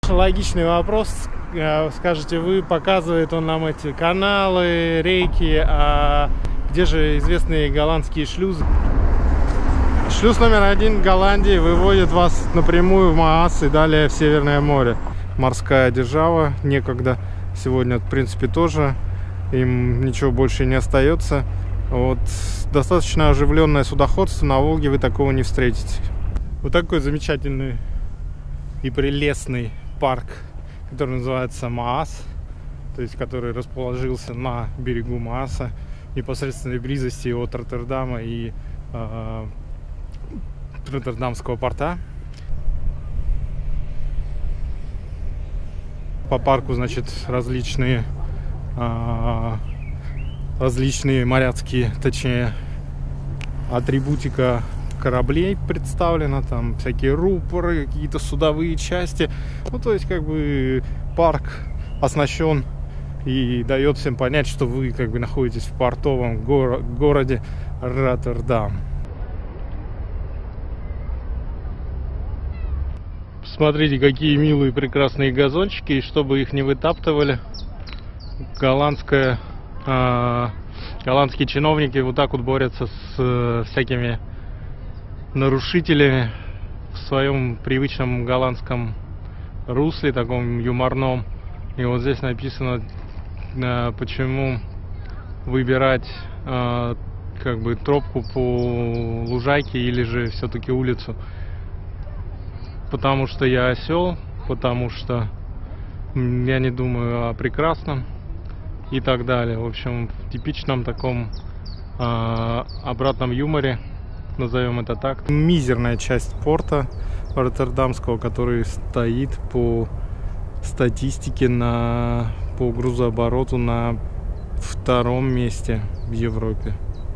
Логичный вопрос. Скажете вы, показывает он нам эти каналы, реки, а где же известные голландские шлюзы? Шлюз номер 1 Голландии выводит вас напрямую в Маас и далее в Северное море. Морская держава некогда, сегодня в принципе тоже, им ничего больше не остается. Вот, достаточно оживленное судоходство, на Волге вы такого не встретите. Вот такой замечательный и прелестный парк, который называется Маас, то есть который расположился на берегу Мааса, в непосредственной близости от Роттердама и Роттердамского порта. По парку, значит, различные моряцкие, точнее, атрибутика кораблей представлена, там всякие рупоры, какие-то судовые части. Ну, то есть, как бы, парк оснащен и дает всем понять, что вы, как бы, находитесь в портовом городе Роттердам. Смотрите, какие милые прекрасные газончики, и чтобы их не вытаптывали, голландские чиновники вот так вот борются с всякими нарушителями в своем привычном голландском русле, таком юморном. И вот здесь написано, почему выбирать как бы тропку по лужайке или же все-таки улицу. Потому что я осел, потому что я не думаю о прекрасном и так далее. В общем, в типичном таком обратном юморе, назовем это так. Мизерная часть порта Роттердамского, который стоит по статистике по грузообороту на 2-м месте в Европе.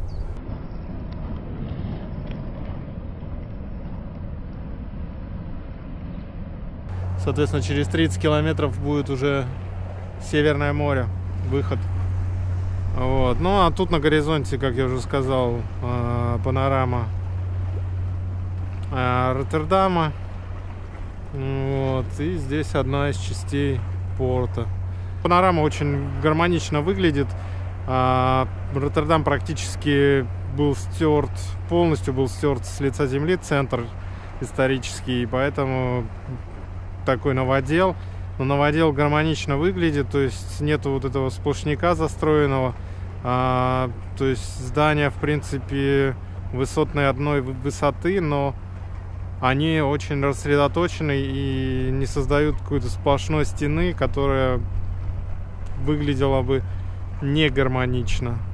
Соответственно, через 30 километров будет уже Северное море, выход. Вот. Ну а тут на горизонте, как я уже сказал, панорама Роттердама. Вот. И здесь одна из частей порта. Панорама очень гармонично выглядит. Роттердам практически полностью был стерт с лица земли, центр исторический, и поэтому такой новодел. Но новодел гармонично выглядит, то есть нету вот этого сплошняка застроенного. То есть здания, в принципе, высотной одной высоты, но они очень рассредоточены и не создают какой-то сплошной стены, которая выглядела бы не гармонично.